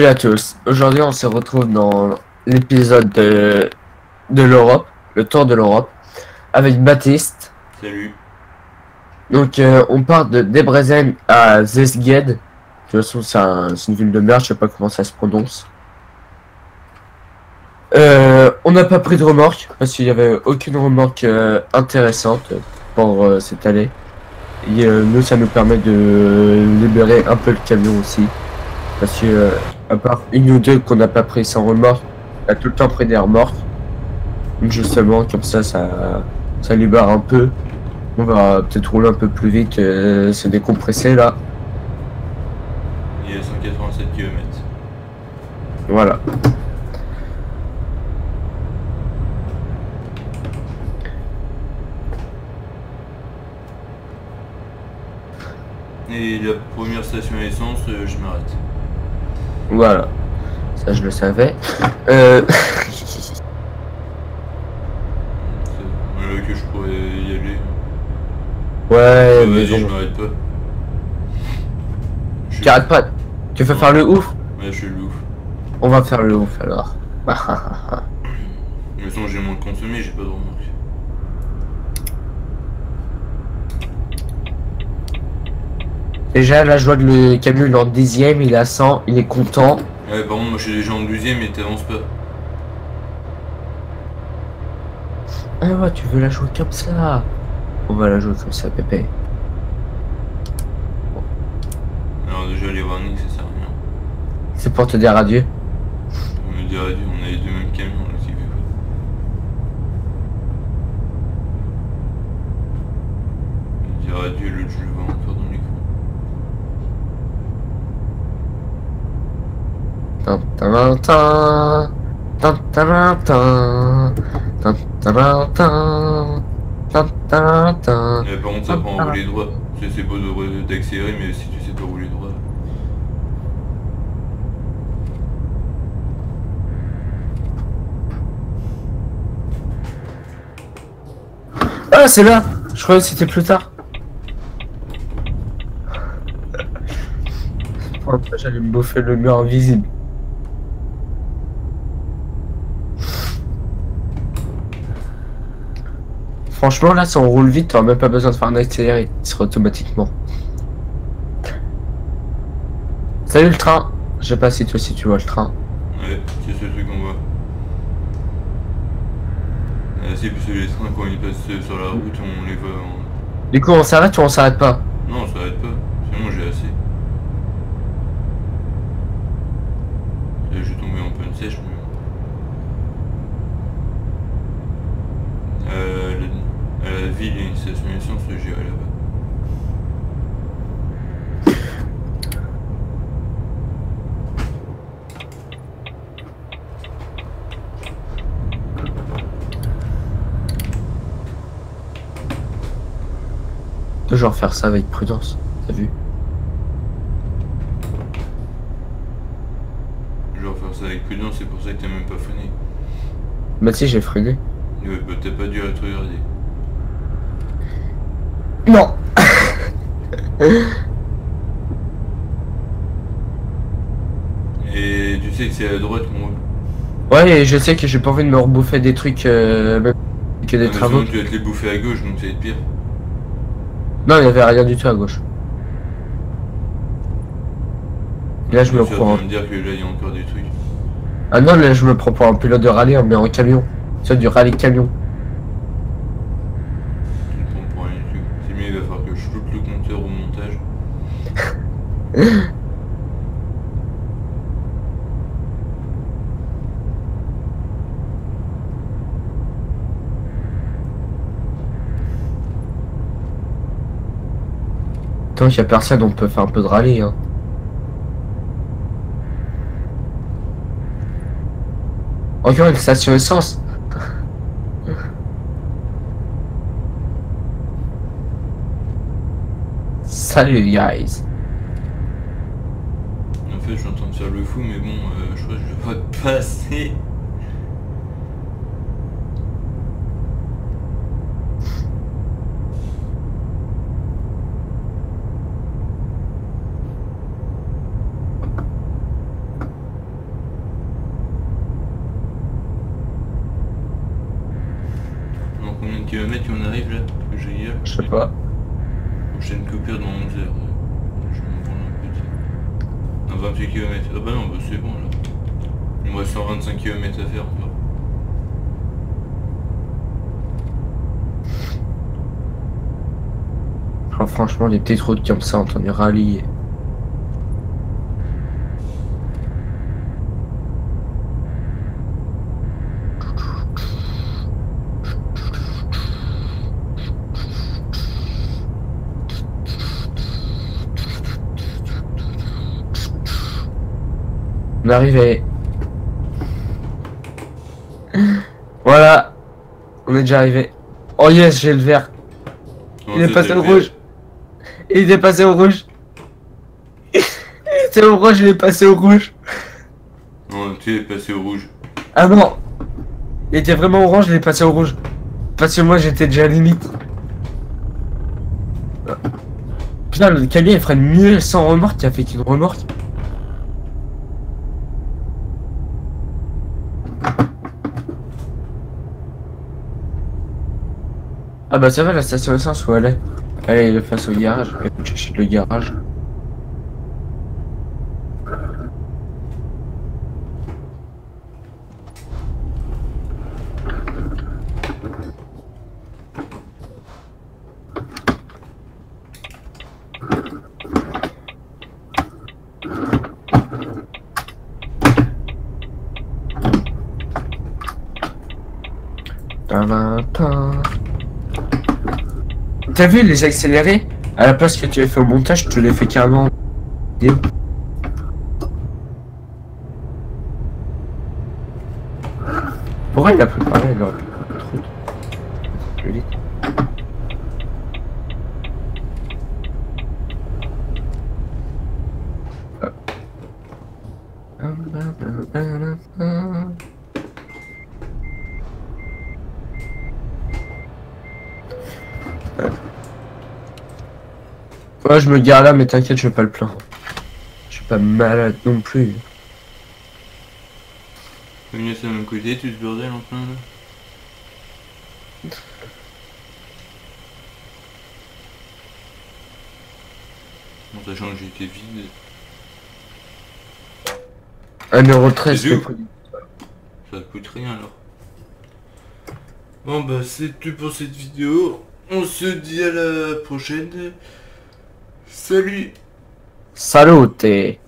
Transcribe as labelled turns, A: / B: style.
A: Salut à tous. Aujourd'hui, on se retrouve dans l'épisode de l'Europe, le tour de l'Europe, avec Baptiste.
B: Salut.
A: Donc, on part de Debrecen à Szeged. De toute façon, c'est une ville de merde, je sais pas comment ça se prononce. On n'a pas pris de remorque parce qu'il y avait aucune remorque intéressante pour cette année. Et nous, ça nous permet de libérer un peu le camion aussi. Parce que, à part une ou deux qu'on n'a pas pris sans remorque, on a tout le temps pris des remorques. Donc justement, comme ça libère un peu. On va peut-être rouler un peu plus vite, se décompresser là.
B: Il y a 187 km.
A: Voilà.
B: Et la première station à essence, je m'arrête.
A: Voilà. Ça, je le savais.
B: Que je pourrais y aller.
A: Ouais, mais
B: Vas-y, je
A: bon.
B: m'arrête pas.
A: Tu arrêtes pas. Tu veux faire le ouf?
B: Ouais, je suis le ouf.
A: On va faire le ouf alors.
B: De toute façon, j'ai moins consommé, j'ai pas de remorque.
A: Déjà, là, je vois que le camion il est en 10e, il est à 100, il est content.
B: Ouais, par contre, moi je suis déjà en 12ème et t'avances pas.
A: Ah ouais, tu veux la jouer comme ça? On va la jouer comme ça, Pépé.
B: Alors, déjà, les warnings, ça sert à rien.
A: C'est pour te dire adieu.
B: On me dit adieu, on a les deux mêmes camions, là, qui fait quoi. On me dire adieu, l'autre, je le vois encore dans l'écran.
A: Tan, tan, tan, tan, tan, tan, tan, tan, tan, tan, tan, tan.
B: Par contre, ça prend en rouler droit. C'est beau d'accélérer, mais si tu sais pas rouler droit.
A: Ah, c'est là! Je croyais que c'était plus tard. J'allais me bouffer le mur invisible. Franchement, là, si on roule vite, t'auras même pas besoin de faire un accéléré. Il sera automatiquement. Salut le train! Je sais pas si toi aussi tu vois le train.
B: Ouais, c'est ce truc qu'on voit. Si, parce que les trains, quand ils passent sur la route, on les voit.
A: Du coup, on s'arrête ou on s'arrête pas?
B: Non, on s'arrête pas. Sinon, j'ai assez. Là, je vais tomber en panne sèche, mais... À la ville, il y a une station essence, j'irai là-bas.
A: Toujours faire ça avec prudence, t'as vu?
B: Je vais faire ça avec prudence, c'est pour ça que t'as même pas freiné.
A: Bah si, j'ai freiné.
B: Ouais, bah t'as pas dû à te regarder.
A: Non.
B: Et tu sais que c'est à droite qu'on roule.
A: Ouais, et je sais que j'ai pas envie de me rebouffer des trucs, même que des travaux.
B: Sinon, tu vas te les bouffer à gauche, donc ça va être pire.
A: Non, il y avait rien du tout à gauche. Et là, je me
B: Tu
A: prends.
B: vas me dire que là, il y a encore des trucs.
A: Ah non, là, je me prends pour un pilote de rallye, mais en camion. C'est du rallye camion.
B: Tu me prends pour un truc. C'est mieux, il va falloir que je floute le compteur au montage.
A: Tant qu'il y a personne, on peut faire un peu de rallye, hein. Encore une station essence. Salut, guys.
B: En fait, je suis en train de faire le fou, mais bon, je crois que je vais pas passer. km qu'on arrive là, que j'ai hier.
A: Je sais pas.
B: Prochaine coupure dans 11 heures. Je vais me prendre un petit. Un 28 km. Ah bah non, bah c'est bon là. Il me reste 125 km à faire encore.
A: Oh, franchement, les petites routes comme ça, on est ralliés. On est arrivé. Voilà. On est déjà arrivé. Oh yes, j'ai le vert.
B: Non,
A: Il est
B: ça,
A: passé
B: c'est
A: au
B: le vert.
A: rouge. Il est passé au rouge. C'est au rouge, il est passé au rouge.
B: Non, tu es passé au rouge.
A: Ah non. Il était vraiment orange, il est passé au rouge. Parce que moi j'étais déjà limite. Putain, le camion il freine mieux sans remorque qu'il a fait qu'une remorque. Ah bah ça va, la station essence où elle est. Elle est face au garage. Écoute, j'achète le garage. T'as vu les accélérés? À la place que tu avais fait au montage, tu les fais carrément. Pourquoi il a préparé alors plus vite. Ouais, je me gare là, mais t'inquiète, je vais pas le plaindre. Je suis pas malade non plus.
B: Venez à mon côté, tu ce bordel en plein là. Bon, sachant que j'étais vide.
A: 1,13€.
B: C'est où? Ça coûte rien alors. Bon bah c'est tout pour cette vidéo. On se dit à la prochaine. Salut!
A: Salute!